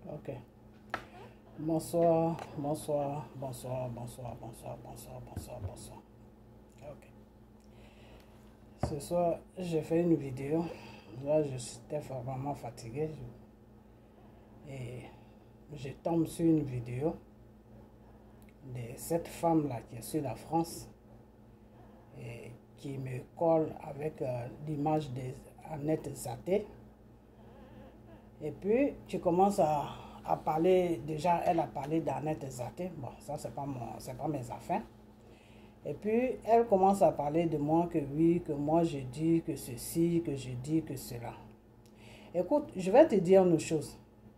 Ok. Bonsoir, bonsoir, bonsoir, bonsoir, bonsoir, bonsoir, bonsoir, bonsoir. Ok. Ce soir, j'ai fait une vidéo. Là, j'étais vraiment fatigué. Et je tombe sur une vidéo de cette femme-là qui est sur la France et qui me colle avec l'image d'Annette Zaté. Et puis, tu commences à parler, déjà, elle a parlé d'Annette Zaté. Bon, ça, c'est pas mes affaires. Et puis, elle commence à parler de moi, que oui, que moi, je dis que ceci, que je dis que cela. Écoute, je vais te dire une chose.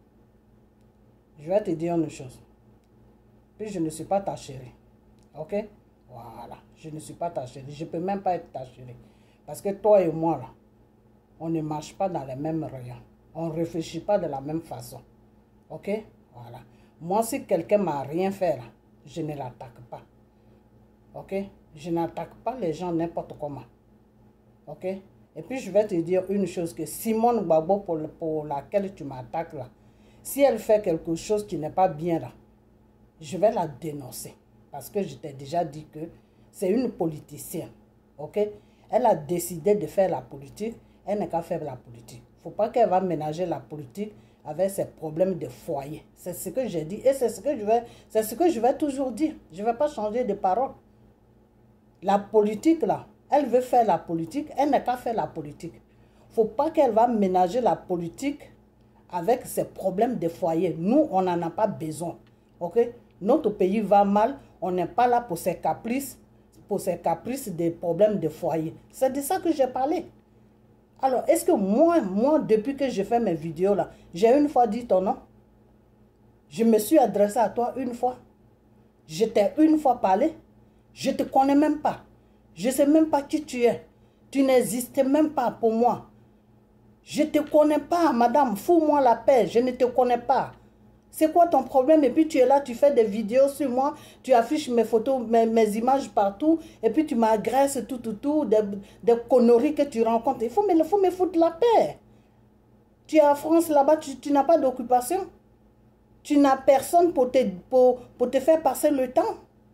Puis, je ne suis pas ta chérie. Ok? Voilà. Je ne suis pas ta chérie. Je ne peux même pas être ta chérie. Parce que toi et moi, là, on ne marche pas dans les mêmes rayons. On ne réfléchit pas de la même façon. Ok? Voilà. Moi, si quelqu'un ne m'a rien fait, là, je ne l'attaque pas. Ok? Je n'attaque pas les gens n'importe comment. Ok? Et puis, je vais te dire une chose, que Simone Gbagbo, pour laquelle tu m'attaques là, si elle fait quelque chose qui n'est pas bien là, je vais la dénoncer. Parce que je t'ai déjà dit que c'est une politicienne. Ok? Elle a décidé de faire la politique. Elle n'a qu'à faire la politique. Il ne faut pas qu'elle va ménager la politique avec ses problèmes de foyer. C'est ce que j'ai dit. Et c'est ce que je vais toujours dire. Je ne vais pas changer de parole. La politique, là, elle veut faire la politique. Elle n'a qu'à faire la politique. Il ne faut pas qu'elle va ménager la politique avec ses problèmes de foyer. Nous, on n'en a pas besoin. Ok? Notre pays va mal. On n'est pas là pour ses caprices des problèmes de foyer. C'est de ça que j'ai parlé. Alors, est-ce que moi, depuis que je fais mes vidéos là, j'ai une fois dit ton nom? Je me suis adressé à toi une fois. Je t'ai une fois parlé. Je ne te connais même pas. Je ne sais même pas qui tu es. Tu n'existes même pas pour moi. Je ne te connais pas, madame. Fous-moi la paix. Je ne te connais pas. C'est quoi ton problème? Et puis tu es là, tu fais des vidéos sur moi, tu affiches mes photos, mes images partout, et puis tu m'agresses tout, des conneries que tu rencontres. Il faut me foutre la paix. Tu es en France là-bas, tu n'as pas d'occupation. Tu n'as personne pour te faire passer le temps.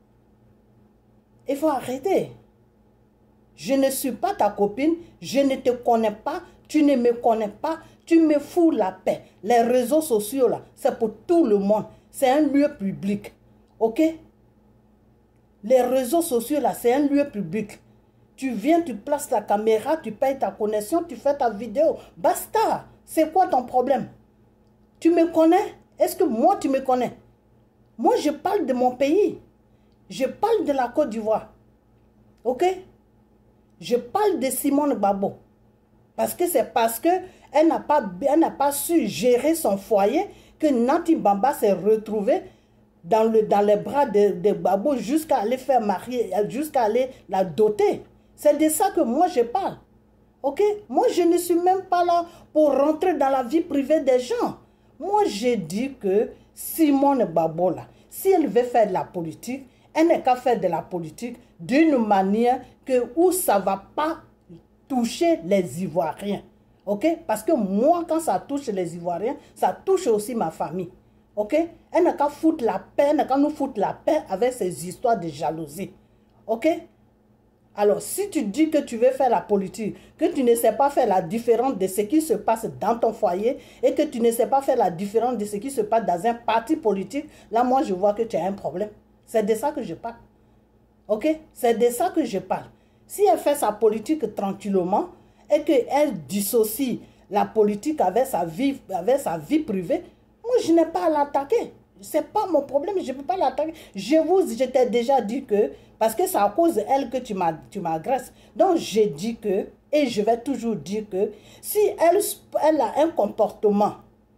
Il faut arrêter. Je ne suis pas ta copine, je ne te connais pas, tu ne me connais pas, tu me fous la paix. Les réseaux sociaux, là, c'est pour tout le monde. C'est un lieu public. Ok? Les réseaux sociaux, là, c'est un lieu public. Tu viens, tu places ta caméra, tu payes ta connexion, tu fais ta vidéo. Basta! C'est quoi ton problème? Tu me connais? Est-ce que moi, tu me connais? Moi, je parle de mon pays. Je parle de la Côte d'Ivoire. Ok? Je parle de Simone Gbagbo. Parce que c'est parce qu'elle n'a pas su gérer son foyer que Nati Bamba s'est retrouvée dans les bras de Gbagbo jusqu'à aller faire marier, jusqu'à aller la doter. C'est de ça que moi je parle. Ok? Moi je ne suis même pas là pour rentrer dans la vie privée des gens. Moi j'ai dit que Simone Gbagbo là, si elle veut faire de la politique, elle n'a qu'à faire de la politique d'une manière où ça ne va pas toucher les Ivoiriens. Ok? Parce que moi, quand ça touche les Ivoiriens, ça touche aussi ma famille. Ok? Elle n'a qu'à foutre la paix, elle n'a qu'à nous foutre la paix avec ces histoires de jalousie. Ok? Alors, si tu dis que tu veux faire la politique, que tu ne sais pas faire la différence de ce qui se passe dans ton foyer et que tu ne sais pas faire la différence de ce qui se passe dans un parti politique, là, moi, je vois que tu as un problème. C'est de ça que je parle. Ok? C'est de ça que je parle. Si elle fait sa politique tranquillement et qu'elle dissocie la politique avec sa vie privée, moi, je n'ai pas à l'attaquer. Ce n'est pas mon problème, je ne peux pas l'attaquer. Je t'ai déjà dit que, parce que c'est à cause d'elle que tu m'agresses. Donc, j'ai dit que, et je vais toujours dire que, si elle a un comportement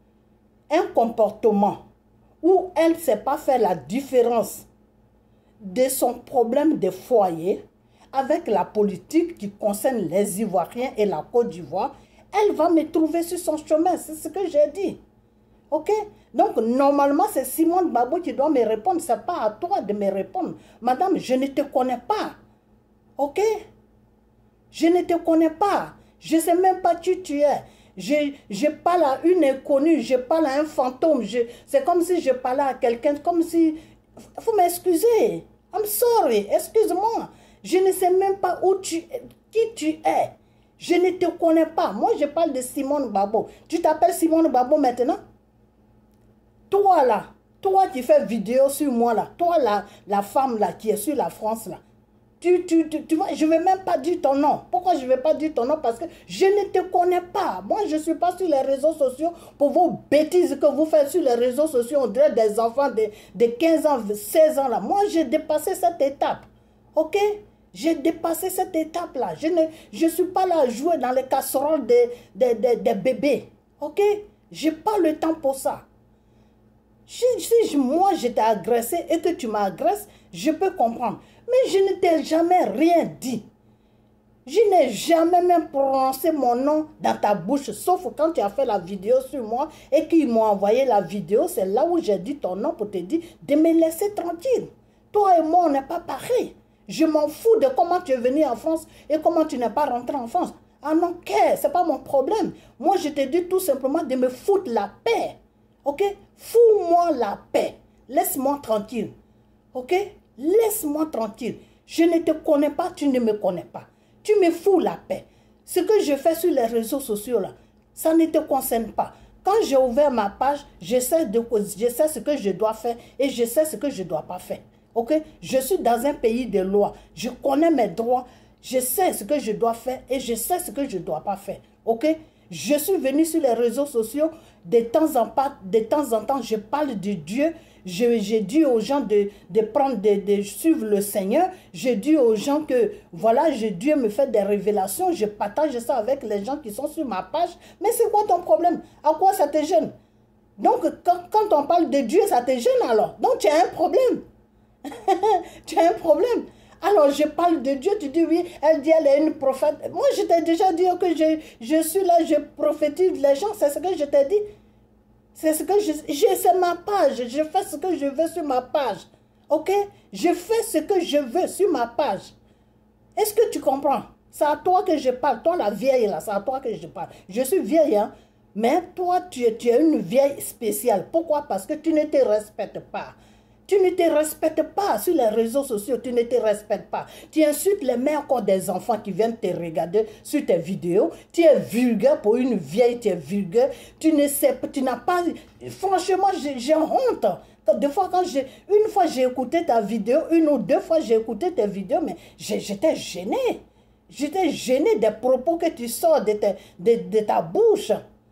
où elle ne sait pas faire la différence de son problème de foyer avec la politique qui concerne les Ivoiriens et la Côte d'Ivoire, elle va me trouver sur son chemin. C'est ce que j'ai dit. Ok? Donc, normalement, c'est Simone Gbagbo qui doit me répondre. Ce n'est pas à toi de me répondre. Madame, je ne te connais pas. Ok? Je ne te connais pas. Je ne sais même pas qui tu es. Je parle à une inconnue, je parle à un fantôme. C'est comme si je parlais à quelqu'un, comme si... Faut m'excuser. I'm sorry, excuse-moi. Je ne sais même pas qui tu es. Je ne te connais pas. Moi, je parle de Simone Babo. Tu t'appelles Simone Babo maintenant? Toi là, toi qui fais vidéo sur moi là, toi la femme là qui est sur la France là, tu vois, je ne vais même pas dire ton nom. Pourquoi je ne vais pas dire ton nom? Parce que je ne te connais pas. Moi, je ne suis pas sur les réseaux sociaux pour vos bêtises que vous faites sur les réseaux sociaux. On dirait des enfants de 15 ans, 16 ans là. Moi, j'ai dépassé cette étape. Ok? J'ai dépassé cette étape-là. Je ne suis pas là à jouer dans les casseroles des bébés. Ok? Je n'ai pas le temps pour ça. Si moi je t'ai agressé et que tu m'agresses, je peux comprendre. Mais je ne t'ai jamais rien dit. Je n'ai jamais même prononcé mon nom dans ta bouche, sauf quand tu as fait la vidéo sur moi et qu'ils m'ont envoyé la vidéo. C'est là où j'ai dit ton nom pour te dire de me laisser tranquille. Toi et moi, on n'est pas pareil. Je m'en fous de comment tu es venu en France et comment tu n'es pas rentré en France. Ah non, ce n'est pas mon problème. Moi, je te dis tout simplement de me foutre la paix. Ok? Fous-moi la paix. Laisse-moi tranquille. Ok? Laisse-moi tranquille. Je ne te connais pas, tu ne me connais pas. Tu me fous la paix. Ce que je fais sur les réseaux sociaux, là, ça ne te concerne pas. Quand j'ai ouvert ma page, je sais ce que je dois faire et je sais ce que je ne dois pas faire. Ok? Je suis dans un pays de loi. Je connais mes droits. Je sais ce que je dois faire et je sais ce que je ne dois pas faire. Ok? Je suis venu sur les réseaux sociaux. De temps en temps, je parle de Dieu. J'ai dit aux gens de suivre le Seigneur. J'ai dit aux gens que, voilà, Dieu me fait des révélations. Je partage ça avec les gens qui sont sur ma page. Mais c'est quoi ton problème? À quoi ça te gêne? Donc, quand on parle de Dieu, ça te gêne alors. Donc, tu as un problème. Tu as un problème. Alors, je parle de Dieu, tu dis oui, elle dit elle est une prophète. Moi, je t'ai déjà dit que je suis là, je prophétise les gens, c'est ce que je t'ai dit. C'est ce que c'est ma page, je fais ce que je veux sur ma page. Ok? Je fais ce que je veux sur ma page. Est-ce que tu comprends? C'est à toi que je parle, toi la vieille là, c'est à toi que je parle. Je suis vieille, hein? Mais toi, tu es une vieille spéciale. Pourquoi? Parce que tu ne te respectes pas. Tu ne te respectes pas sur les réseaux sociaux, tu ne te respectes pas. Tu insultes les mères encore des enfants qui viennent te regarder sur tes vidéos. Tu es vulgaire pour une vieille, tu es vulgaire. Tu n'as pas... Franchement, j'ai honte. Une fois j'ai écouté ta vidéo, une ou deux fois j'ai écouté tes vidéos, mais j'étais gênée. J'étais gênée des propos que tu sors de ta bouche.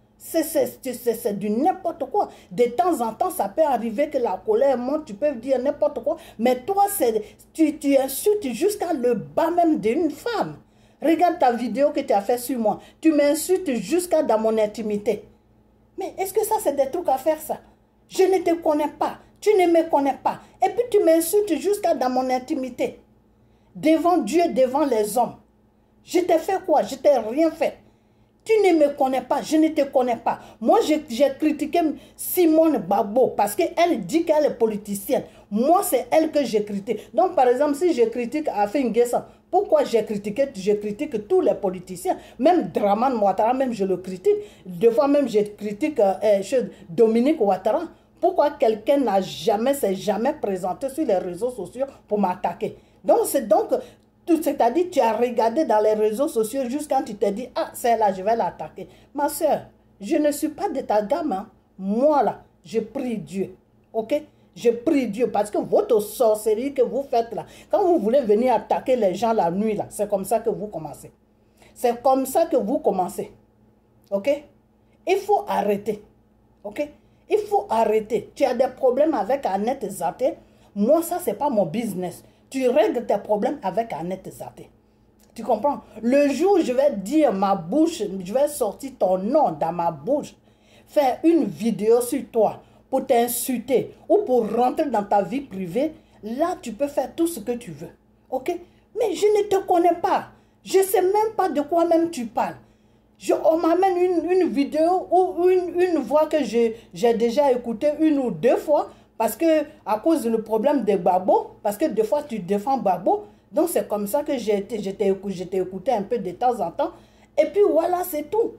C'est du n'importe quoi. De temps en temps, ça peut arriver que la colère monte, tu peux dire n'importe quoi. Mais toi, tu insultes jusqu'à le bas même d'une femme. Regarde ta vidéo que tu as fait sur moi. Tu m'insultes jusqu'à dans mon intimité. Mais est-ce que ça, c'est des trucs à faire ça? Je ne te connais pas. Tu ne me connais pas. Et puis tu m'insultes jusqu'à dans mon intimité. Devant Dieu, devant les hommes. Je t'ai fait quoi? Je t'ai rien fait. Tu ne me connais pas, je ne te connais pas. Moi, j'ai critiqué Simone Babo parce qu'elle dit qu'elle est politicienne. Moi, c'est elle que j'ai critiqué. Donc, par exemple, si je critique Afin N'Guessan, pourquoi je critique tous les politiciens? Même Draman Ouattara, même je le critique. Deux fois même, je critique Dominique Ouattara. Pourquoi quelqu'un s'est jamais présenté sur les réseaux sociaux pour m'attaquer? Donc, c'est-à-dire, tu as regardé dans les réseaux sociaux jusqu'à quand tu te dis, ah, c'est là, je vais l'attaquer. Ma soeur, je ne suis pas de ta gamme. Hein. Moi, là, je prie Dieu. Ok? Je prie Dieu parce que votre sorcellerie que vous faites là, quand vous voulez venir attaquer les gens la nuit, là, c'est comme ça que vous commencez. C'est comme ça que vous commencez. Ok? Il faut arrêter. Ok? Il faut arrêter. Tu as des problèmes avec Annette Zaté. Moi, ça, ce n'est pas mon business. Tu règles tes problèmes avec Annette Zaté. Tu comprends? Le jour où je vais dire ma bouche, je vais sortir ton nom dans ma bouche, faire une vidéo sur toi pour t'insulter ou pour rentrer dans ta vie privée, là, tu peux faire tout ce que tu veux. Ok? Mais je ne te connais pas. Je ne sais même pas de quoi même tu parles. On m'amène une vidéo ou une voix que j'ai déjà écoutée une ou deux fois. Parce que, à cause du problème de Babo, parce que des fois tu défends Babo, donc c'est comme ça que j'ai été écouté un peu de temps en temps. Et puis voilà, c'est tout.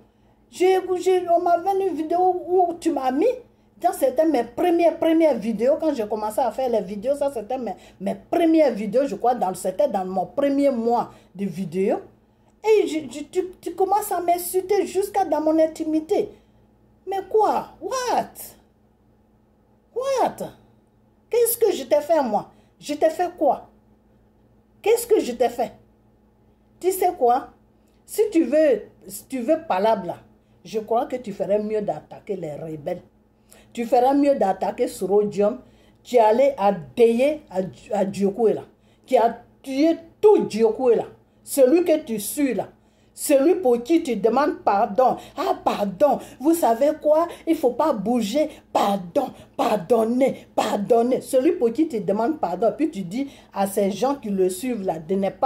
On m'a vu une vidéo où tu m'as mis. C'était mes premières vidéos. Quand j'ai commencé à faire les vidéos, ça c'était mes premières vidéos, je crois, c'était dans mon premier mois de vidéo. Et tu commences à m'insulter jusqu'à dans mon intimité. Mais quoi? What? Qu'est-ce que je t'ai fait, moi? Je t'ai fait quoi? Qu'est-ce que je t'ai fait? Tu sais quoi? Si tu veux palabre, là, je crois que tu ferais mieux d'attaquer les rebelles. Tu ferais mieux d'attaquer Sorodium. Tu allais adhérer à Diokoué là. Qui a tué tout Diokoué là. Celui que tu suis là. Celui pour qui tu demandes pardon. Ah, pardon. Vous savez quoi? Il ne faut pas bouger. Pardon. Pardonnez. Pardonnez. Celui pour qui tu demandes pardon. Puis tu dis à ces gens qui le suivent là de ne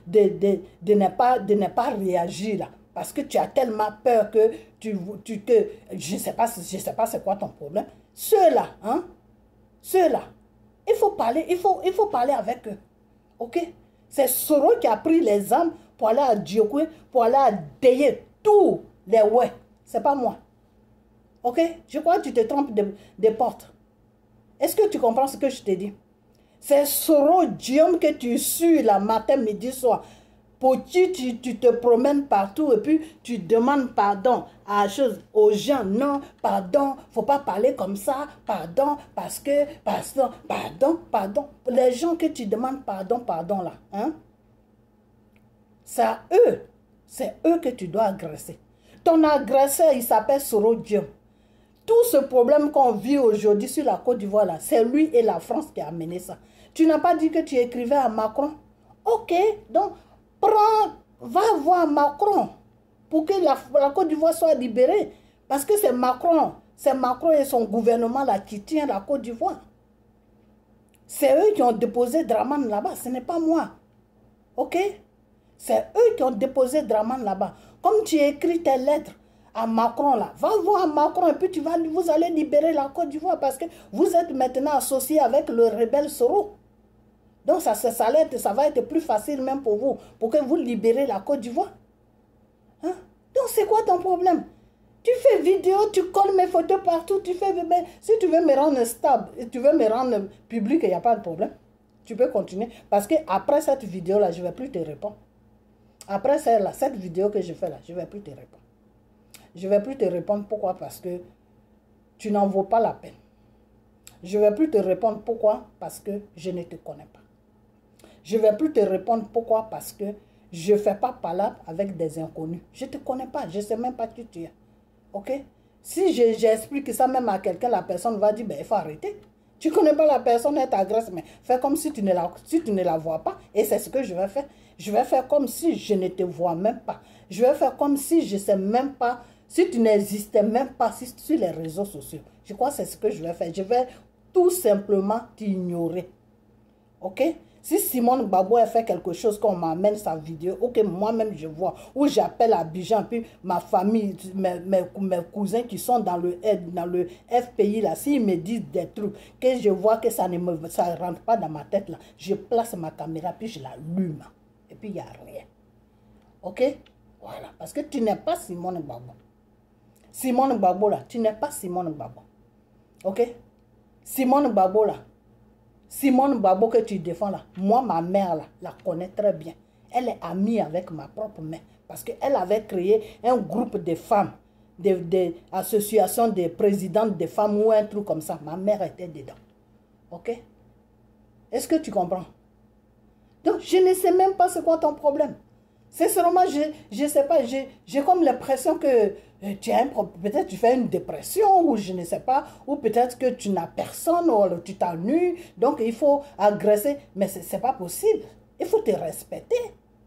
pas réagir là. Parce que tu as tellement peur que je ne sais pas c'est quoi ton problème. Ceux-là, hein? Ceux-là, il faut parler avec eux. Ok? C'est Soro qui a pris les armes pour aller à Diokoué, pour aller adhérer tous les ouais. C'est pas moi. Ok? Je crois que tu te trompes de porte. Est-ce que tu comprends ce que je te dis? C'est Sorodium que tu suis la matin, midi, soir. Pour qui tu te promènes partout et puis tu demandes pardon aux gens. Non, pardon, faut pas parler comme ça. Pardon, parce que, pardon. Les gens que tu demandes pardon là, hein? C'est eux que tu dois agresser. Ton agresseur, il s'appelle Sorodium. Tout ce problème qu'on vit aujourd'hui sur la Côte d'Ivoire là, c'est lui et la France qui a amené ça. Tu n'as pas dit que tu écrivais à Macron? Ok, donc va voir Macron pour que la Côte d'Ivoire soit libérée. Parce que c'est Macron et son gouvernement là qui tient la Côte d'Ivoire. C'est eux qui ont déposé Draman là-bas, ce n'est pas moi. Ok? C'est eux qui ont déposé Draman là-bas. Comme tu écris tes lettres à Macron là, va voir Macron et puis vous allez libérer la Côte d'Ivoire parce que vous êtes maintenant associé avec le rebelle Soro. Donc ça va être plus facile même pour vous, pour que vous libérez la Côte d'Ivoire. Hein? Donc c'est quoi ton problème? Tu fais vidéo, tu colles mes photos partout, si tu veux me rendre stable, tu veux me rendre public, il n'y a pas de problème. Tu peux continuer. Parce que après cette vidéo-là, je ne vais plus te répondre. Après cette vidéo que je fais là, je ne vais plus te répondre. Je ne vais plus te répondre. Pourquoi? Parce que tu n'en vaux pas la peine. Je ne vais plus te répondre. Pourquoi? Parce que je ne te connais pas. Je ne vais plus te répondre. Pourquoi? Parce que je ne fais pas palabre avec des inconnus. Je ne te connais pas. Je ne sais même pas qui tu es. Ok? Si j'explique ça même à quelqu'un, la personne va dire, ben, il faut arrêter. Tu ne connais pas la personne, elle t'agresse, mais fais comme si tu ne la vois pas. Et c'est ce que je vais faire. Je vais faire comme si je ne te vois même pas. Je vais faire comme si je ne sais même pas, si tu n'existais même pas sur les réseaux sociaux. Je crois que c'est ce que je vais faire. Je vais tout simplement t'ignorer. Ok? Si Simone Gbagbo a fait quelque chose, qu'on m'amène sa vidéo, ok, moi-même je vois, ou j'appelle Abidjan, puis ma famille, mes cousins qui sont dans le FPI, là, s'ils me disent des trucs, que je vois que ça ne rentre pas dans ma tête, là, je place ma caméra, puis je l'allume. Et puis il n'y a rien. Ok? Voilà. Parce que tu n'es pas Simone Gbagbo. Simone Gbagbo, là, tu n'es pas Simone Gbagbo. Ok? Simone Gbagbo, là. Simone Gbagbo que tu défends là, moi, ma mère là, la connaît très bien. Elle est amie avec ma propre mère. Parce qu'elle avait créé un groupe de femmes, des associations de présidentes de femmes ou un truc comme ça. Ma mère était dedans. Ok? Est-ce que tu comprends? Donc, je ne sais même pas c'est quoi ton problème. C'est seulement, je ne sais pas, j'ai comme l'impression que tu as peut-être tu fais une dépression ou je ne sais pas, ou peut-être que tu n'as personne ou alors tu t'ennuies, donc il faut agresser. Mais ce n'est pas possible. Il faut te respecter.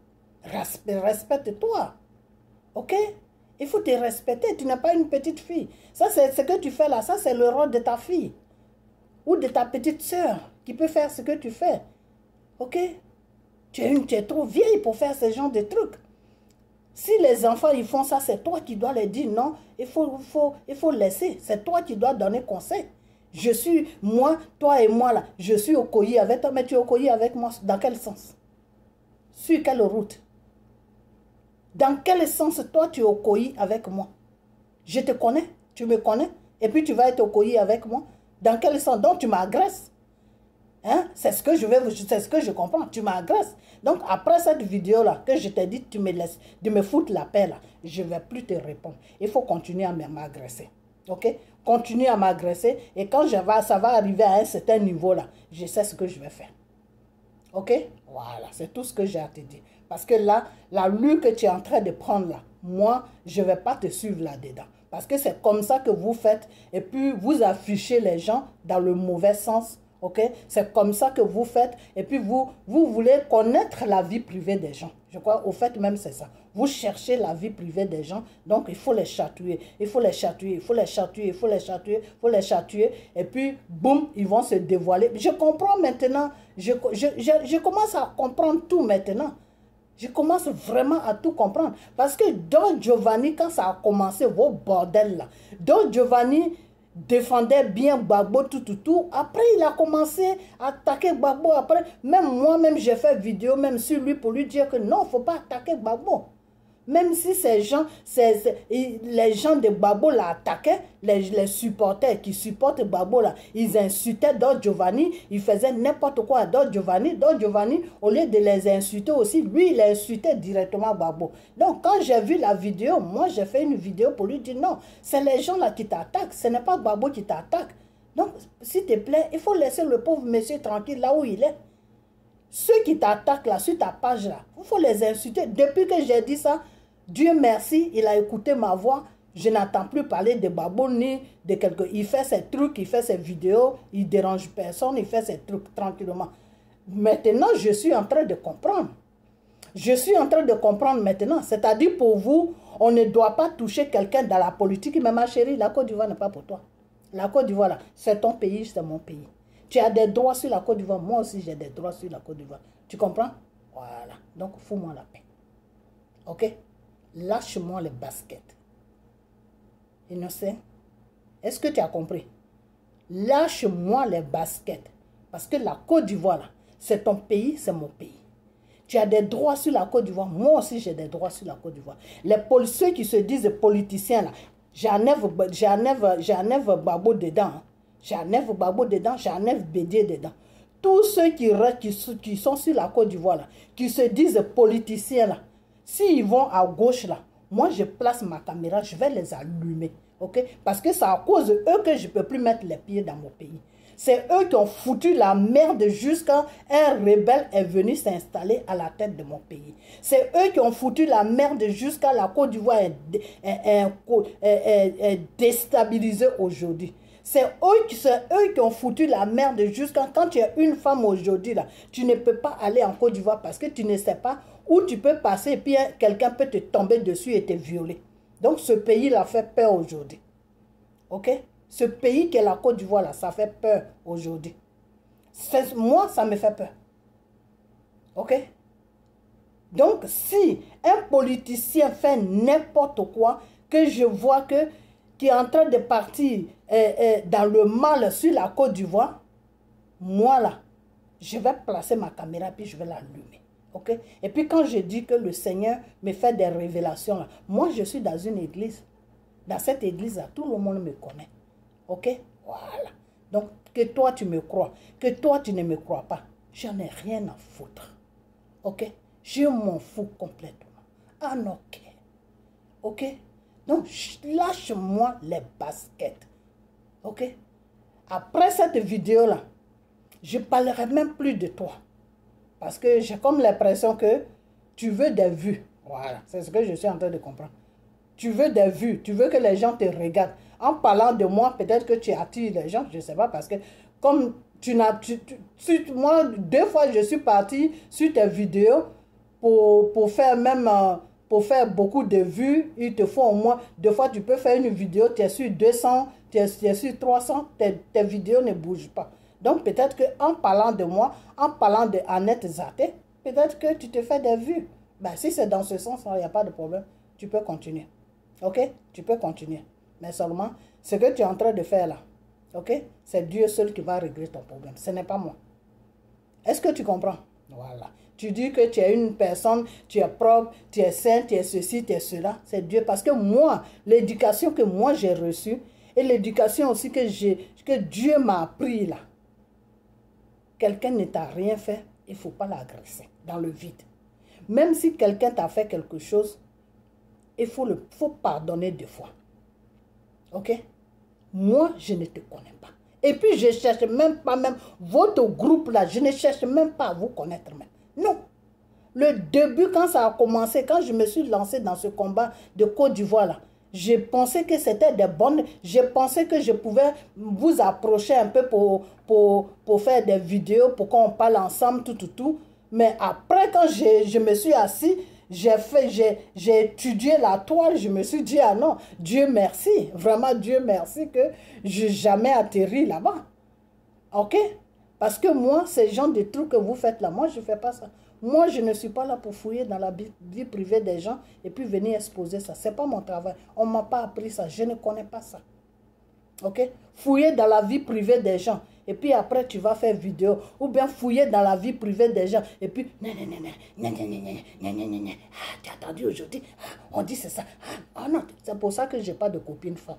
Respecte-toi. Ok? Il faut te respecter. Tu n'es pas une petite fille. Ça, c'est ce que tu fais là. Ça, c'est le rôle de ta fille. Ou de ta petite soeur qui peut faire ce que tu fais. Ok? Tu es trop vieille pour faire ce genre de trucs. Si les enfants ils font ça, c'est toi qui dois leur dire non, il faut laisser. C'est toi qui dois donner conseil. Je suis, moi, toi et moi là, je suis au Okoye avec toi, mais tu es au Okoye avec moi. Dans quel sens? Sur quelle route? Dans quel sens toi tu es au Okoye avec moi? Je te connais, tu me connais, et puis tu vas être au collier avec moi. Dans quel sens? Donc tu m'agresses. Hein? C'est ce que je comprends. Tu m'agresses. Donc après cette vidéo-là, que je t'ai dit, tu me laisses de me foutre la paix là, je ne vais plus te répondre. Il faut continuer à m'agresser. Ok? Continue à m'agresser et quand ça va arriver à un certain niveau là, je sais ce que je vais faire. Ok? Voilà, c'est tout ce que j'ai à te dire. Parce que là, la lutte que tu es en train de prendre là, moi, je ne vais pas te suivre là-dedans. Parce que c'est comme ça que vous faites et puis vous affichez les gens dans le mauvais sens. Ok? C'est comme ça que vous faites et puis vous voulez connaître la vie privée des gens. Je crois, au fait même c'est ça. Vous cherchez la vie privée des gens, donc il faut les chatouiller, il faut les chatouiller, il faut les chatouiller, il faut les chatouiller, il faut les chatouiller et puis boum, ils vont se dévoiler. Je comprends maintenant, je commence à comprendre tout maintenant. Je commence vraiment à tout comprendre. Parce que Don Giovanni, quand ça a commencé, vos bordels là, Don Giovanni défendait bien Gbagbo, tout. Après, il a commencé à attaquer Gbagbo. Après, même moi-même, j'ai fait vidéo même sur lui pour lui dire que non, il ne faut pas attaquer Gbagbo. Même si ces gens, les gens de Gbagbo l'attaquaient, les supporters qui supportent Gbagbo là, ils insultaient Don Giovanni, ils faisaient n'importe quoi à Don Giovanni. Don Giovanni, au lieu de les insulter aussi, lui, il insultait directement Gbagbo. Donc, quand j'ai vu la vidéo, moi, j'ai fait une vidéo pour lui dire non, c'est les gens là qui t'attaquent, ce n'est pas Gbagbo qui t'attaque. Donc, s'il te plaît, il faut laisser le pauvre monsieur tranquille là où il est. Ceux qui t'attaquent là, sur ta page là, il faut les insulter. Depuis que j'ai dit ça, Dieu merci, il a écouté ma voix. Je n'entends plus parler de Gbagbo ni de quelqu'un. Il fait ses trucs, il fait ses vidéos, il ne dérange personne, il fait ses trucs tranquillement. Maintenant, je suis en train de comprendre. Je suis en train de comprendre maintenant. C'est-à-dire pour vous, on ne doit pas toucher quelqu'un dans la politique. Mais ma chérie, la Côte d'Ivoire n'est pas pour toi. La Côte d'Ivoire, c'est ton pays, c'est mon pays. Tu as des droits sur la Côte d'Ivoire. Moi aussi, j'ai des droits sur la Côte d'Ivoire. Tu comprends? Voilà. Donc, fous-moi la paix. Ok? Lâche-moi les baskets. Innocent? Est-ce que tu as compris? Lâche-moi les baskets. Parce que la Côte d'Ivoire, c'est ton pays, c'est mon pays. Tu as des droits sur la Côte d'Ivoire. Moi aussi, j'ai des droits sur la Côte d'Ivoire. Ceux qui se disent politiciens, là, j'enlève Gbagbo dedans. J'enlève Gbagbo dedans, j'enlève Bédié dedans. Tous ceux qui sont sur la Côte d'Ivoire, là, qui se disent politiciens, là, s'ils vont à gauche, là, moi, je place ma caméra, je vais les allumer. Okay? Parce que c'est à cause d'eux que je ne peux plus mettre les pieds dans mon pays. C'est eux qui ont foutu la merde jusqu'à un rebelle est venu s'installer à la tête de mon pays. C'est eux qui ont foutu la merde jusqu'à la Côte d'Ivoire est déstabilisée aujourd'hui. C'est eux qui ont foutu la merde jusqu'à quand tu es une femme aujourd'hui, là, tu ne peux pas aller en Côte d'Ivoire parce que tu ne sais pas où tu peux passer et puis quelqu'un peut te tomber dessus et te violer. Donc ce pays-là fait peur aujourd'hui. Ok? Ce pays qui est la Côte d'Ivoire, là, ça fait peur aujourd'hui. Moi, ça me fait peur. Ok? Donc, si un politicien fait n'importe quoi, que je vois qui est en train de partir dans le mal sur la Côte d'Ivoire, moi, là, je vais placer ma caméra puis je vais l'allumer. Ok? Et puis, quand je dis que le Seigneur me fait des révélations, là, moi, je suis dans une église. Dans cette église-là, tout le monde me connaît. Ok? Voilà. Donc, que toi, tu me crois, que toi, tu ne me crois pas, j'en ai rien à foutre. Ok? Je m'en fous complètement. Ah non, ok. Ok? Donc, lâche-moi les baskets. Ok? Après cette vidéo-là, je ne parlerai même plus de toi. Parce que j'ai comme l'impression que tu veux des vues. Voilà, c'est ce que je suis en train de comprendre. Tu veux des vues, tu veux que les gens te regardent. En parlant de moi, peut-être que tu attires les gens, je ne sais pas, parce que comme moi, 2 fois, je suis partie sur tes vidéos pour faire pour faire beaucoup de vues. Il te faut au moins, 2 fois, tu peux faire une vidéo, tu es sur 200, tu es sur 300, tes vidéos ne bougent pas. Donc, peut-être qu'en parlant de moi, en parlant de Annette Zaté, peut-être que tu te fais des vues. Ben, si c'est dans ce sens, il n'y a pas de problème. Tu peux continuer. Ok? Tu peux continuer. Mais seulement, ce que tu es en train de faire là, ok? C'est Dieu seul qui va régler ton problème. Ce n'est pas moi. Est-ce que tu comprends? Voilà. Tu dis que tu es une personne, tu es propre, tu es saint, tu es ceci, tu es cela. C'est Dieu. Parce que moi, l'éducation que moi j'ai reçue et l'éducation aussi que Dieu m'a appris là, quelqu'un ne t'a rien fait, il ne faut pas l'agresser dans le vide. Même si quelqu'un t'a fait quelque chose, il faut pardonner 2 fois. Ok? Moi, je ne te connais pas. Et puis, je ne cherche même pas, même votre groupe là, je ne cherche même pas à vous connaître même. Non. Le début, quand ça a commencé, quand je me suis lancé dans ce combat de Côte d'Ivoire là, je pensais que c'était des bonnes, je pensais que je pouvais vous approcher un peu pour faire des vidéos, pour qu'on parle ensemble, tout. Mais après, quand je me suis assis, j'ai étudié la toile, je me suis dit, ah non, Dieu merci, vraiment Dieu merci que je n'ai jamais atterri là-bas. Ok? Parce que moi, ces gens de trucs que vous faites là, moi, je ne fais pas ça. Moi, je ne suis pas là pour fouiller dans la vie privée des gens et puis venir exposer ça. Ce n'est pas mon travail. On ne m'a pas appris ça. Je ne connais pas ça. Ok? Fouiller dans la vie privée des gens. Et puis après, tu vas faire vidéo. Ou bien fouiller dans la vie privée des gens. Et puis, tu as entendu aujourd'hui? On dit c'est ça. Ah non, c'est pour ça que je n'ai pas de copine femme.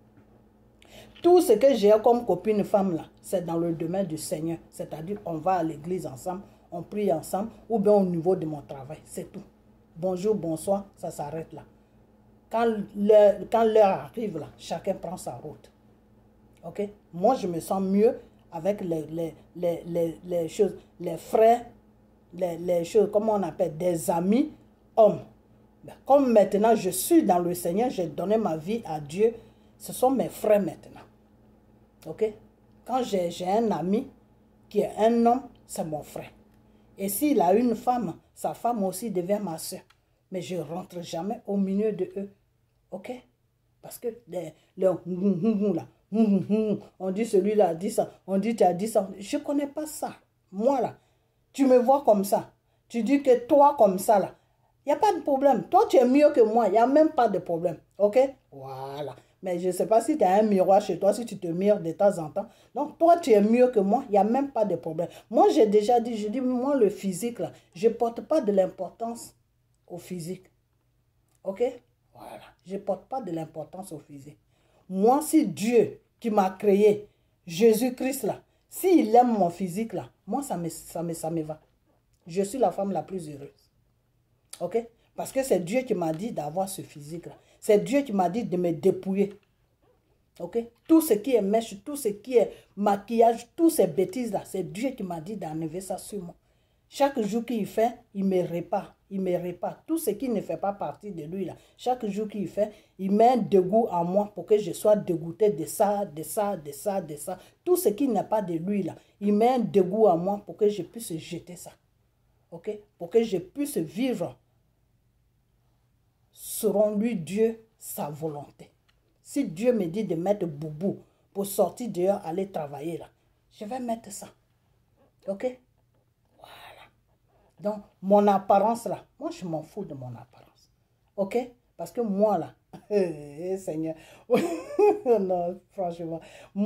Tout ce que j'ai comme copine femme là, c'est dans le domaine du Seigneur. C'est-à-dire, on va à l'église ensemble, on prie ensemble, ou bien au niveau de mon travail. C'est tout. Bonjour, bonsoir, ça s'arrête là. Quand l'heure arrive là, chacun prend sa route. Ok? Moi, je me sens mieux avec les choses, les frères, les choses, comment on appelle, des amis hommes. Comme maintenant, je suis dans le Seigneur, j'ai donné ma vie à Dieu. Ce sont mes frères maintenant. Ok? Quand j'ai un ami qui est un homme, c'est mon frère. Et s'il a une femme, sa femme aussi devient ma soeur. Mais je ne rentre jamais au milieu de eux. Ok? Parce que là, on dit celui-là a dit ça, on dit tu as dit ça. Je ne connais pas ça. Moi là, tu me vois comme ça. Tu dis que toi comme ça là, il n'y a pas de problème. Toi tu es mieux que moi, il n'y a même pas de problème. Ok? Voilà. Mais je ne sais pas si tu as un miroir chez toi, si tu te mires de temps en temps. Donc, toi, tu es mieux que moi, il n'y a même pas de problème. Moi, j'ai déjà dit, je dis, moi, le physique, là, je ne porte pas de l'importance au physique. Ok? Voilà. Je ne porte pas de l'importance au physique. Moi, si Dieu qui m'a créé, Jésus-Christ, là, s'il aime mon physique, là, moi, ça me va. Je suis la femme la plus heureuse. Ok? Parce que c'est Dieu qui m'a dit d'avoir ce physique-là. C'est Dieu qui m'a dit de me dépouiller. Ok? Tout ce qui est mèche, tout ce qui est maquillage, toutes ces bêtises-là, c'est Dieu qui m'a dit d'enlever ça sur moi. Chaque jour qu'il fait, il me répare. Il me répare. Tout ce qui ne fait pas partie de lui, là, chaque jour qu'il fait, il met un dégoût en moi pour que je sois dégoûté de ça, de ça, de ça, de ça. Tout ce qui n'est pas de lui, là, il met un dégoût en moi pour que je puisse jeter ça. Ok? Pour que je puisse vivre selon lui, Dieu, sa volonté. Si Dieu me dit de mettre boubou pour sortir dehors, aller travailler là, je vais mettre ça. Ok? Voilà. Donc, mon apparence là, moi je m'en fous de mon apparence. Ok? Parce que moi là, Seigneur, non, franchement,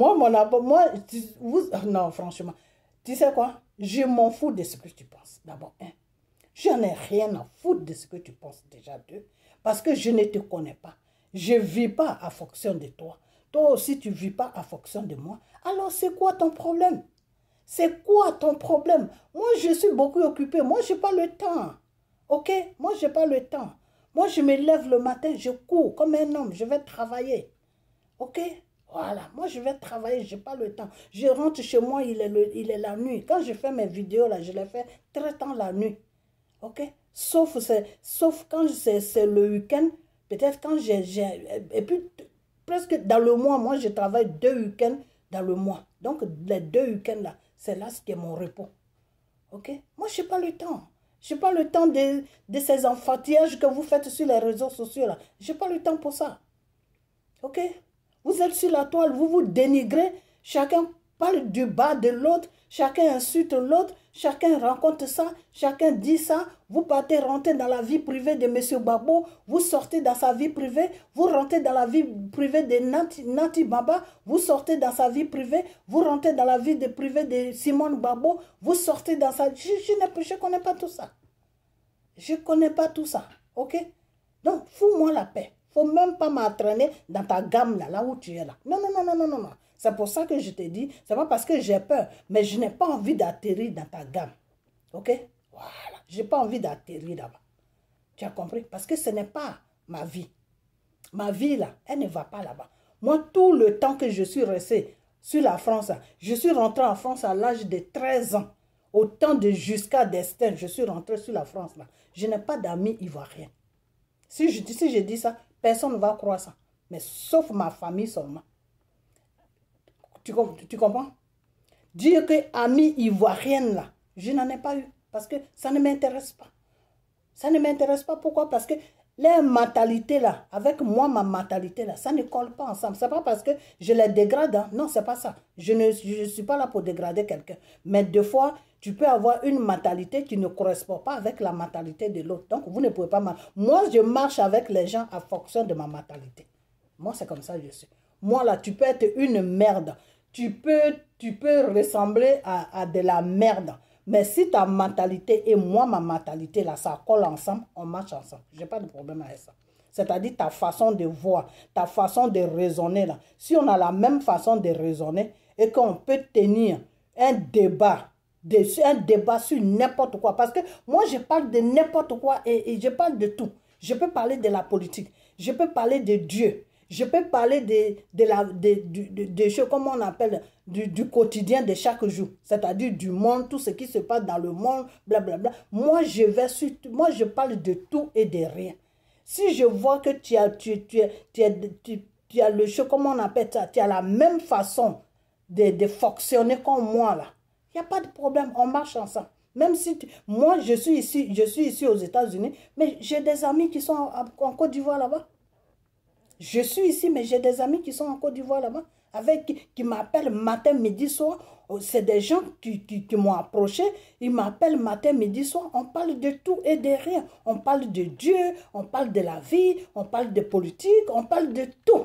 non, franchement, tu sais quoi? Je m'en fous de ce que tu penses. D'abord, je n'en ai rien à foutre de ce que tu penses déjà d'eux. Parce que je ne te connais pas. Je ne vis pas à fonction de toi. Toi aussi, tu ne vis pas à fonction de moi. Alors, c'est quoi ton problème? C'est quoi ton problème? Moi, je suis beaucoup occupée. Moi, je n'ai pas le temps. Ok? Moi, je n'ai pas le temps. Moi, je me lève le matin, je cours comme un homme. Je vais travailler. Ok? Voilà. Moi, je vais travailler. Je n'ai pas le temps. Je rentre chez moi, il est la nuit. Quand je fais mes vidéos, là, je les fais très tard la nuit. Ok? Sauf quand c'est le week-end, peut-être quand et puis, presque dans le mois, moi, je travaille 2 week-ends dans le mois. Donc, les 2 week-ends là, c'est là ce qui est mon repos. Ok? Moi, je n'ai pas le temps. Je n'ai pas le temps de ces enfantillages que vous faites sur les réseaux sociaux là. Je n'ai pas le temps pour ça. Ok? Vous êtes sur la toile, vous vous dénigrez. Chacun parle du bas de l'autre, chacun insulte l'autre, chacun raconte ça, chacun dit ça. Vous partez rentrer dans la vie privée de M. Babo, vous sortez dans sa vie privée, vous rentrez dans la vie privée de Nati Baba, vous sortez dans sa vie privée, vous rentrez dans la vie privée de Simone Babo, vous sortez dans sa... Je ne connais pas tout ça. Je ne connais pas tout ça, ok? Donc, fous-moi la paix. Il ne faut même pas m'entraîner dans ta gamme là où tu es là. Non, non, non, non, non, non, non. C'est pour ça que je te dis, c'est pas parce que j'ai peur, mais je n'ai pas envie d'atterrir dans ta gamme. Ok? Voilà. Je n'ai pas envie d'atterrir là-bas. Tu as compris? Parce que ce n'est pas ma vie. Ma vie là, elle ne va pas là-bas. Moi, tout le temps que je suis resté sur la France, je suis rentré en France à l'âge de 13 ans. Au temps de Jusqu'à Destin, je suis rentré sur la France là. Je n'ai pas d'amis ivoiriens. Si je dis ça, personne ne va croire ça. Mais sauf ma famille seulement. Tu comprends? Dire que amie ivoirienne là, je n'en ai pas eu. Parce que ça ne m'intéresse pas. Ça ne m'intéresse pas. Pourquoi? Parce que les mentalités là, avec moi, ma mentalité là, ça ne colle pas ensemble. Ce n'est pas parce que je les dégrade. Hein. Non, ce n'est pas ça. Je ne suis pas là pour dégrader quelqu'un. Mais des fois, tu peux avoir une mentalité qui ne correspond pas avec la mentalité de l'autre. Donc, vous ne pouvez pas... Moi, je marche avec les gens en fonction de ma mentalité. Moi, c'est comme ça que je suis. Moi, là, tu peux être une merde. Tu peux ressembler à de la merde. Mais si ta mentalité et moi, ma mentalité, là, ça colle ensemble, on marche ensemble. Je n'ai pas de problème avec ça. C'est-à-dire ta façon de voir, ta façon de raisonner, là. Si on a la même façon de raisonner et qu'on peut tenir un débat sur n'importe quoi. Parce que moi, je parle de n'importe quoi et je parle de tout. Je peux parler de la politique. Je peux parler de Dieu. Je peux parler de choses, comment on appelle, du quotidien de chaque jour. C'est-à-dire du monde, tout ce qui se passe dans le monde, blablabla. Moi, je parle de tout et de rien. Si je vois que tu as le chose, comment on appelle ça, tu as la même façon de fonctionner comme moi, là. Il n'y a pas de problème, on marche ensemble. Même si moi, je suis ici aux États-Unis, mais j'ai des amis qui sont en Côte d'Ivoire là-bas. Je suis ici, mais j'ai des amis qui sont en Côte d'Ivoire là-bas, qui m'appellent matin, midi, soir. C'est des gens qui m'ont approché, ils m'appellent matin, midi, soir. On parle de tout et de rien. On parle de Dieu, on parle de la vie, on parle de politique, on parle de tout.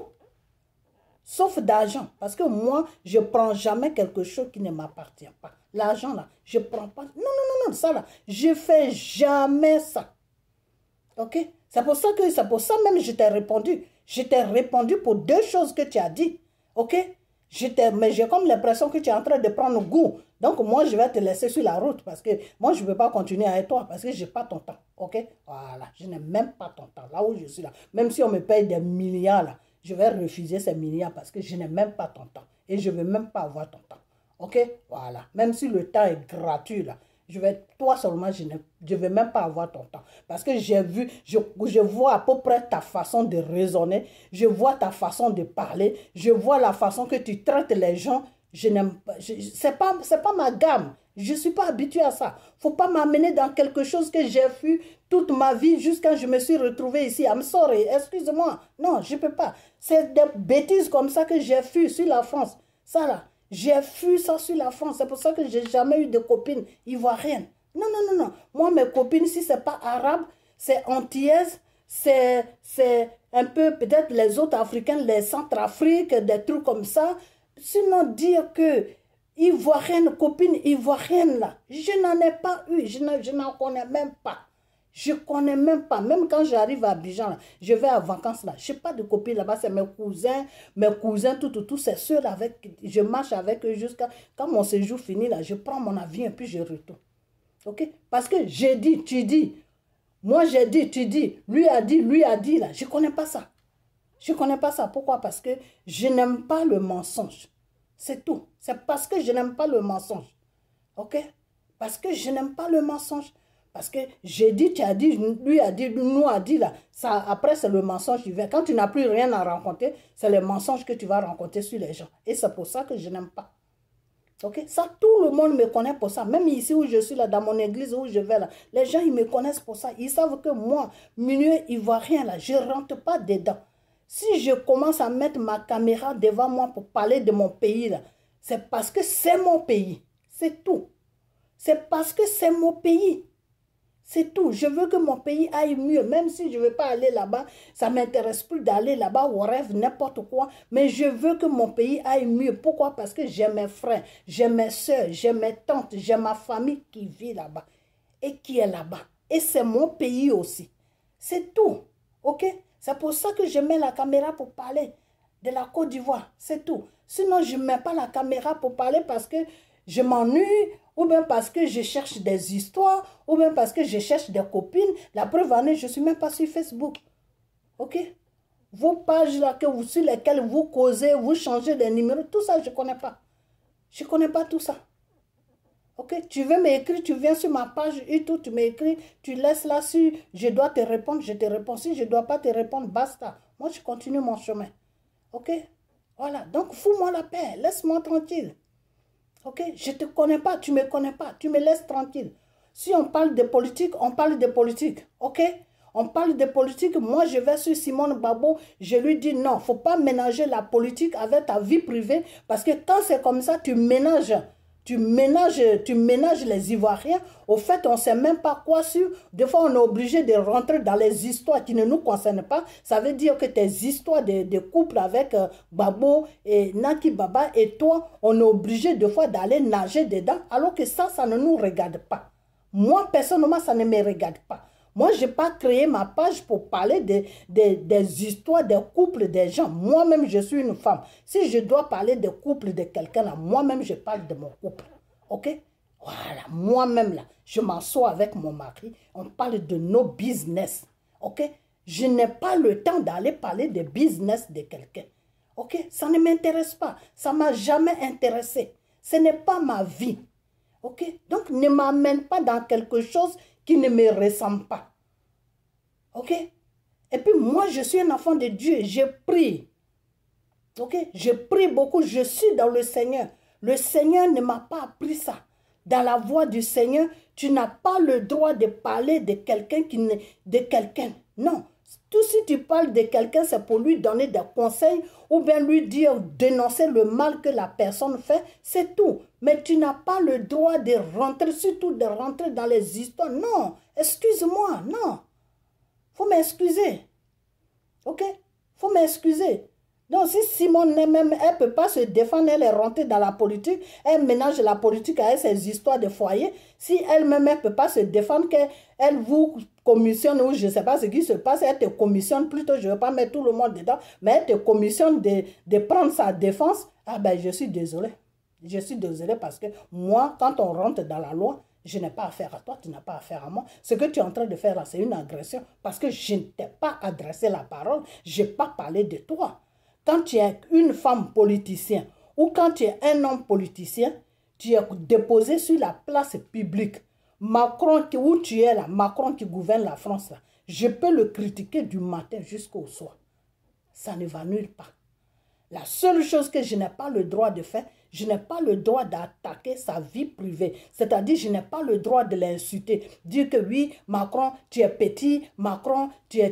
Sauf d'argent. Parce que moi, je ne prends jamais quelque chose qui ne m'appartient pas. L'argent, là, je ne prends pas. Non, non, non, non, ça, là, je ne fais jamais ça. Ok? C'est pour ça même je t'ai répondu. Je t'ai répondu pour deux choses que tu as dit. Ok? Mais j'ai comme l'impression que tu es en train de prendre goût. Donc, moi, je vais te laisser sur la route parce que moi, je ne peux pas continuer avec toi parce que je n'ai pas ton temps. Ok? Voilà. Je n'ai même pas ton temps. Là où je suis là. Même si on me paye des milliards, là, je vais refuser ces milliards parce que je n'ai même pas ton temps. Et je ne veux même pas avoir ton temps. Ok? Voilà. Même si le temps est gratuit, là. Toi seulement, je ne vais même pas avoir ton temps. Parce que je vois à peu près ta façon de raisonner. Je vois ta façon de parler. Je vois la façon que tu traites les gens. Je n'aime pas. C'est pas ma gamme. Je ne suis pas habituée à ça. Il ne faut pas m'amener dans quelque chose que j'ai vu toute ma vie jusqu'à ce que je me suis retrouvée ici. I'm sorry, excuse-moi. Non, je ne peux pas. C'est des bêtises comme ça que j'ai vu sur la France. Ça là. J'ai fui ça sur la France. C'est pour ça que je n'ai jamais eu de copines ivoiriennes. Non, non, non, non. Moi, mes copines, si ce n'est pas arabe, c'est antillaises, c'est un peu peut-être les autres Africains, les Centrafrique, des trucs comme ça. Sinon, dire que ivoirienne, copine ivoirienne, là, je n'en ai pas eu. Je n'en connais même pas. Je ne connais même pas. Même quand j'arrive à Abidjan, là, je vais à vacances là. Je n'ai pas de copines là-bas. C'est mes cousins, tout. C'est ceux là avec. Je marche avec eux jusqu'à. Quand mon séjour finit là, je prends mon avion et puis je retourne. Ok? Parce que j'ai dit, tu dis. Moi j'ai dit, tu dis. Lui a dit là. Je ne connais pas ça. Je ne connais pas ça. Pourquoi? Parce que je n'aime pas le mensonge. C'est tout. C'est parce que je n'aime pas le mensonge. Ok? Parce que je n'aime pas le mensonge. Parce que j'ai dit, tu as dit, lui a dit, nous a dit là. Ça, après, c'est le mensonge qui vient. Quand tu n'as plus rien à rencontrer, c'est le mensonge que tu vas rencontrer sur les gens. Et c'est pour ça que je n'aime pas. Ok? Ça, tout le monde me connaît pour ça. Même ici où je suis là, dans mon église où je vais là, les gens, ils me connaissent pour ça. Ils savent que moi, milieu ivoirien là, je ne rentre pas dedans. Si je commence à mettre ma caméra devant moi pour parler de mon pays là, C'est parce que c'est mon pays. C'est tout. C'est parce que c'est mon pays. C'est tout. Je veux que mon pays aille mieux. Même si je ne veux pas aller là-bas, ça ne m'intéresse plus d'aller là-bas ou rêve n'importe quoi. Mais je veux que mon pays aille mieux. Pourquoi? Parce que j'ai mes frères, j'ai mes soeurs, j'ai mes tantes, j'ai ma famille qui vit là-bas et qui est là-bas. Et c'est mon pays aussi. C'est tout. OK? C'est pour ça que je mets la caméra pour parler de la Côte d'Ivoire. C'est tout. Sinon, je ne mets pas la caméra pour parler parce que je m'ennuie, ou bien parce que je cherche des histoires, ou bien parce que je cherche des copines. La preuve en est, je ne suis même pas sur Facebook. OK? Vos pages là sur lesquelles vous causez, vous changez des numéros, tout ça, je ne connais pas. Je ne connais pas tout ça. OK? Tu veux m'écrire, tu viens sur ma page et tout, tu m'écris, tu laisses là, si je dois te répondre, je te réponds. Si je ne dois pas te répondre, basta. Moi, je continue mon chemin. OK? Voilà. Donc, fous-moi la paix. Laisse-moi tranquille. OK? Je ne te connais pas, tu ne me connais pas, tu me laisses tranquille. Si on parle de politique, on parle de politique. OK? On parle de politique, moi je vais sur Simone Gbagbo, je lui dis non, il ne faut pas mélanger la politique avec ta vie privée, parce que quand c'est comme ça, tu ménages les Ivoiriens. Au fait, on ne sait même pas quoi sur. Des fois, on est obligé de rentrer dans les histoires qui ne nous concernent pas. Ça veut dire que tes histoires de couple avec Gbagbo et Naki Baba et toi, on est obligé des fois d'aller nager dedans, alors que ça ne nous regarde pas. Moi, personnellement, ça ne me regarde pas. Moi, je n'ai pas créé ma page pour parler des histoires des couples des gens. Moi-même, je suis une femme. Si je dois parler des couples de quelqu'un, là, moi-même, je parle de mon couple. OK? Voilà, moi-même, là, je m'assois avec mon mari. On parle de nos business. OK? Je n'ai pas le temps d'aller parler de business de quelqu'un. OK? Ça ne m'intéresse pas. Ça ne m'a jamais intéressé. Ce n'est pas ma vie. OK? Donc, ne m'amène pas dans quelque chose qui ne me ressemble pas. OK? Et puis moi, je suis un enfant de Dieu. Je prie. OK? Je prie beaucoup. Je suis dans le Seigneur. Le Seigneur ne m'a pas appris ça. Dans la voix du Seigneur, tu n'as pas le droit de parler de quelqu'un Non. Tout si tu parles de quelqu'un, c'est pour lui donner des conseils ou bien lui dire, dénoncer le mal que la personne fait, c'est tout. Mais tu n'as pas le droit de rentrer, surtout de rentrer dans les histoires. Non, excuse-moi, non. Faut m'excuser. OK? Faut m'excuser. Donc, si Simone même, elle ne peut pas se défendre, elle est rentrée dans la politique, elle ménage la politique avec ses histoires de foyer. Si elle-même, elle ne peut pas se défendre, qu'elle vous commissionne, ou je ne sais pas ce qui se passe, elle te commissionne, plutôt, je ne veux pas mettre tout le monde dedans, mais elle te commissionne de prendre sa défense, ah ben, je suis désolée. Je suis désolée parce que moi, quand on rentre dans la loi, je n'ai pas affaire à toi, tu n'as pas affaire à moi. Ce que tu es en train de faire là, c'est une agression parce que je ne t'ai pas adressé la parole, je n'ai pas parlé de toi. Quand tu es une femme politicienne ou quand tu es un homme politicien, tu es déposé sur la place publique. Macron, où tu es là, Macron qui gouverne la France là, je peux le critiquer du matin jusqu'au soir. Ça ne va nulle part. La seule chose que je n'ai pas le droit de faire, je n'ai pas le droit d'attaquer sa vie privée. C'est-à-dire, je n'ai pas le droit de l'insulter. Dire que oui, Macron, tu es petit, Macron,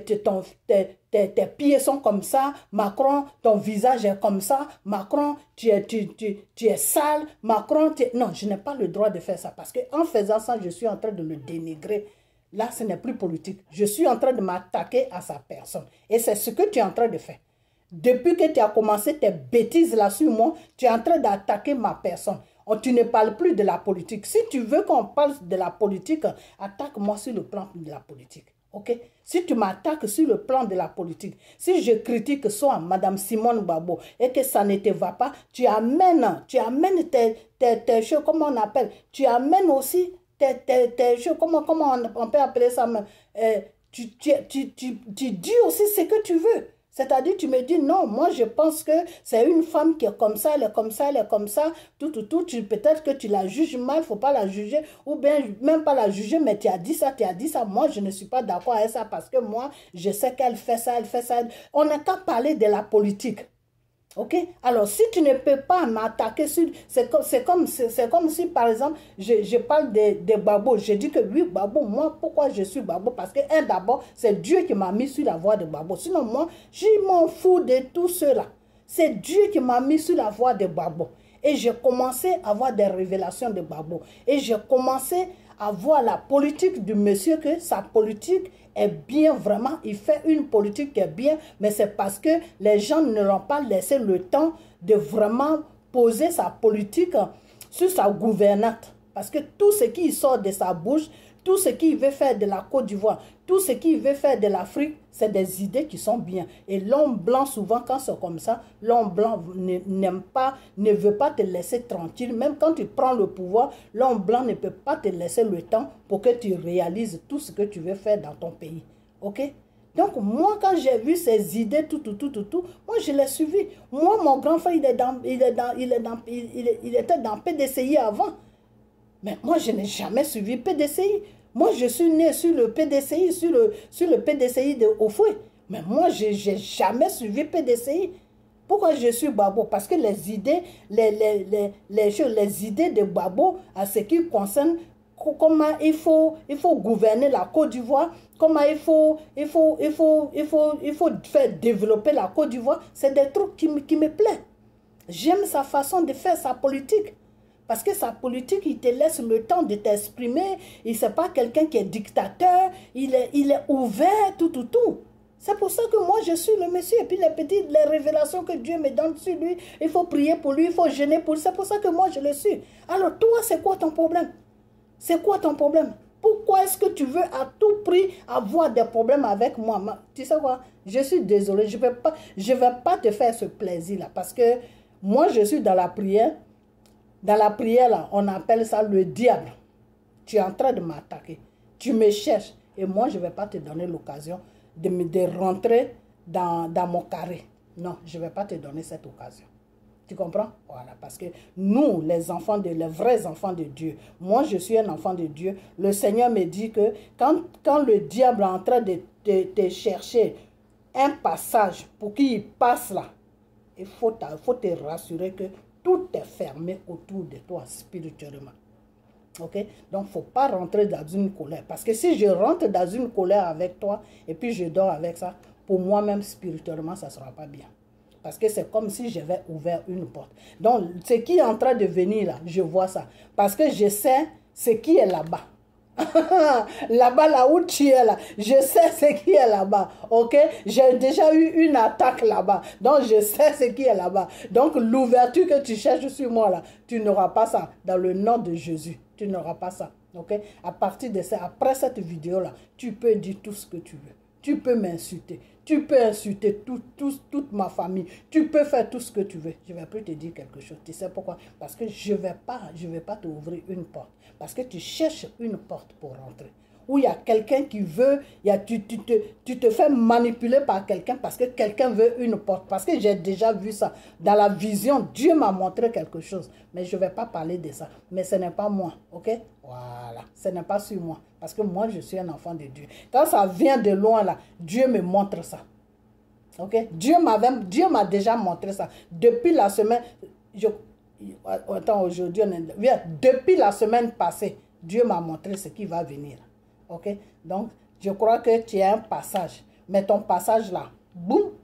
tes pieds sont comme ça, Macron, ton visage est comme ça, Macron, tu es sale, Macron, Non, je n'ai pas le droit de faire ça parce qu'en faisant ça, je suis en train de le dénigrer. Là, ce n'est plus politique. Je suis en train de m'attaquer à sa personne. Et c'est ce que tu es en train de faire. Depuis que tu as commencé tes bêtises là sur moi, tu es en train d'attaquer ma personne. Tu ne parles plus de la politique. Si tu veux qu'on parle de la politique, attaque-moi sur le plan de la politique. OK? Si tu m'attaques sur le plan de la politique, si je critique soit Madame Simone Gbagbo et que ça ne te va pas, tu amènes tes choses, comment on appelle? Tu amènes aussi tes choses, comment on peut appeler ça? Tu dis aussi ce que tu veux. C'est-à-dire, tu me dis, non, moi, je pense que c'est une femme qui est comme ça, elle est comme ça, elle est comme ça, peut-être que tu la juges mal, il ne faut pas la juger, ou bien même pas la juger, mais tu as dit ça. Moi, je ne suis pas d'accord avec ça parce que moi, je sais qu'elle fait ça, elle fait ça. On n'a qu'à parler de la politique. OK? Alors, si tu ne peux pas m'attaquer sur... C'est comme si, par exemple, je parle de Gbagbo. Je dis que oui, Gbagbo, moi, pourquoi je suis Gbagbo? Parce que, d'abord, c'est Dieu qui m'a mis sur la voie de Gbagbo. Sinon, moi, je m'en fous de tout cela. C'est Dieu qui m'a mis sur la voie de Gbagbo. Et j'ai commencé à avoir des révélations de Gbagbo. Et j'ai commencé à voir la politique du monsieur, que sa politique est bien vraiment. Il fait une politique qui est bien, mais c'est parce que les gens ne l'ont pas laissé le temps de vraiment poser sa politique sur sa gouvernante. Parce que tout ce qui sort de sa bouche, tout ce qu'il veut faire de la Côte d'Ivoire, tout ce qu'il veut faire de l'Afrique, c'est des idées qui sont bien. Et l'homme blanc, souvent, quand c'est comme ça, l'homme blanc n'aime pas, ne veut pas te laisser tranquille. Même quand tu prends le pouvoir, l'homme blanc ne peut pas te laisser le temps pour que tu réalises tout ce que tu veux faire dans ton pays. OK? Donc, moi, quand j'ai vu ces idées, moi, je l'ai suivi. Moi, mon grand frère, il était dans PDCI avant. Mais moi, je n'ai jamais suivi PDCI. Moi, je suis né sur le PDCI, sur le PDCI de Oufoué. Mais moi, je n'ai jamais suivi PDCI. Pourquoi je suis Gbagbo? Parce que les idées, les idées de Gbagbo, à ce qui concerne comment il faut gouverner la Côte d'Ivoire, comment il faut faire développer la Côte d'Ivoire, c'est des trucs qui me plaisent. J'aime sa façon de faire sa politique. Parce que sa politique, il te laisse le temps de t'exprimer. Il n'est pas quelqu'un qui est dictateur. Il est ouvert, tout. C'est pour ça que moi, je suis le monsieur. Et puis les révélations que Dieu me donne sur lui, il faut prier pour lui, il faut jeûner pour lui. C'est pour ça que moi, je le suis. Alors, toi, c'est quoi ton problème? C'est quoi ton problème? Pourquoi est-ce que tu veux à tout prix avoir des problèmes avec moi? Tu sais quoi? Je suis désolée. Je vais pas te faire ce plaisir-là. Parce que moi, je suis dans la prière. Dans la prière, là, on appelle ça le diable. Tu es en train de m'attaquer. Tu me cherches. Et moi, je ne vais pas te donner l'occasion de rentrer dans mon carré. Non, je ne vais pas te donner cette occasion. Tu comprends? Voilà, parce que nous, les vrais enfants de Dieu, moi, je suis un enfant de Dieu. Le Seigneur me dit que quand le diable est en train de te chercher un passage pour qu'il passe là, il faut te rassurer que tout est fermé autour de toi spirituellement. OK? Donc, il ne faut pas rentrer dans une colère. Parce que si je rentre dans une colère avec toi et puis je dors avec ça, pour moi-même, spirituellement, ça ne sera pas bien. Parce que c'est comme si j'avais ouvert une porte. Donc, ce qui est en train de venir là, je vois ça. Parce que je sais ce qui est là-bas. Là-bas, là où tu es là, je sais ce qui est là-bas, ok? J'ai déjà eu une attaque là-bas, donc je sais ce qui est là-bas. Donc l'ouverture que tu cherches sur moi là, tu n'auras pas ça. Dans le nom de Jésus, tu n'auras pas ça, ok? À partir de ça, après cette vidéo là, tu peux dire tout ce que tu veux. Tu peux m'insulter. Tu peux insulter toute ma famille. Tu peux faire tout ce que tu veux. Je ne vais plus te dire quelque chose. Tu sais pourquoi? Parce que je ne vais pas t'ouvrir une porte. Parce que tu cherches une porte pour rentrer. Où il y a quelqu'un qui veut, tu te fais manipuler par quelqu'un parce que quelqu'un veut une porte. Parce que j'ai déjà vu ça. Dans la vision, Dieu m'a montré quelque chose. Mais je ne vais pas parler de ça. Mais ce n'est pas moi. Ok? Voilà. Ce n'est pas sur moi. Parce que moi, je suis un enfant de Dieu. Quand ça vient de loin, là, Dieu me montre ça. Ok? Dieu m'a déjà montré ça. Depuis la semaine... Attends, aujourd'hui, depuis la semaine passée, Dieu m'a montré ce qui va venir. Ok? Donc, je crois que tu as un passage. Mais ton passage là, boum,